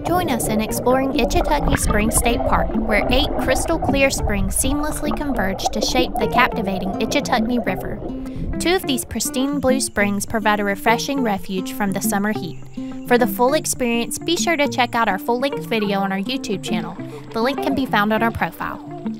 Join us in exploring Ichetucknee Springs State Park, where 8 crystal clear springs seamlessly converge to shape the captivating Ichetucknee River. 2 of these pristine blue springs provide a refreshing refuge from the summer heat. For the full experience, be sure to check out our full-length video on our YouTube channel. The link can be found on our profile.